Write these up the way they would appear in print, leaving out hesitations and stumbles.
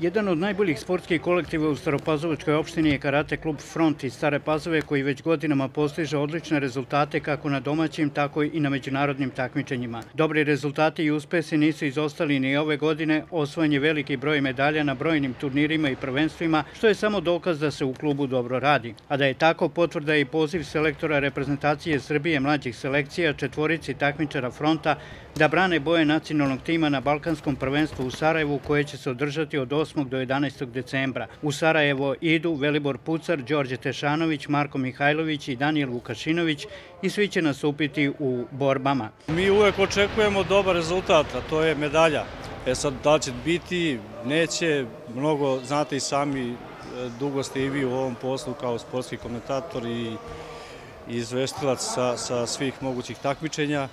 Jedan od najboljih sportskih kolektiva u Staropazovačkoj opštini je Karate klub Front iz Stare Pazove, koji već godinama postiže odlične rezultate kako na domaćim, tako i na međunarodnim takmičenjima. Dobri rezultati i uspesi nisu izostali ni ove godine, osvojen je veliki broj medalja na brojnim turnirima i prvenstvima, što je samo dokaz da se u klubu dobro radi. A da je tako, potvrda je i poziv selektora reprezentacije Srbije mlađih selekcija, četvorici takmičara Fronta, da brane boje nacionalnog tima na Balkanskom prvenstvu u Sarajevu, koje će se održati od 8. do 11. decembra. U Sarajevo idu Velibor Pucar, Đorđe Tešanović, Marko Mihajlović i Danijel Vukašinović i svi će nastupiti u borbama. Mi uvek očekujemo dobar rezultat, a to je medalja. Sad, da li će biti, neće, mnogo, znate i sami, dugo ste i vi u ovom poslu kao sportski komentator i izvestilac sa svih mogućih takmičenja,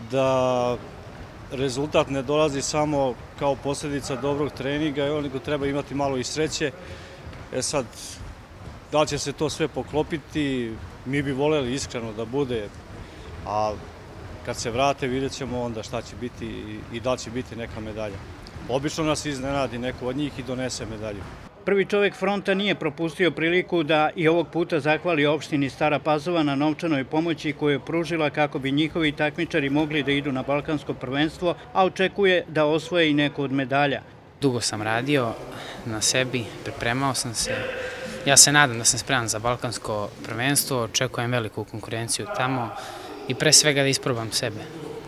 da rezultat ne dolazi samo kao posljedica dobrog treninga, nego treba imati malo i sreće. Sad, da li će se to sve poklopiti, mi bi voljeli iskreno da bude, a kad se vrate vidjet ćemo onda šta će biti i da li će biti neka medalja. Obično nas iznenadi neko od njih i donese medalju. Prvi čovjek Fronta nije propustio priliku da i ovog puta zahvali opštini Stara Pazova na novčanoj pomoći koju je pružila kako bi njihovi takmičari mogli da idu na Balkansko prvenstvo, a očekuje da osvoje i neku od medalja. Dugo sam radio na sebi, pripremao sam se. Ja se nadam da sam spreman za Balkansko prvenstvo, očekujem veliku konkurenciju tamo i pre svega da isprobam sebe.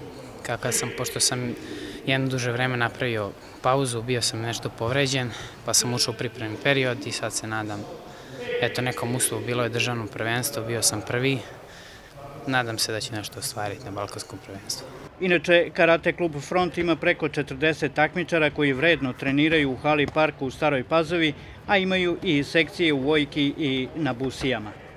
Pošto sam jedno duže vreme napravio pauzu, bio sam nešto povređen, pa sam ušao u pripremni period i sad se nadam, nekom uslovu, bilo je državno prvenstvo, bio sam prvi, nadam se da će nešto ostvariti na Balkanskom prvenstvu. Inače, Karate klub Front ima preko 40 takmičara koji vredno treniraju u hali parku u Staroj Pazovi, a imaju i sekcije u Vojki i na Busijama.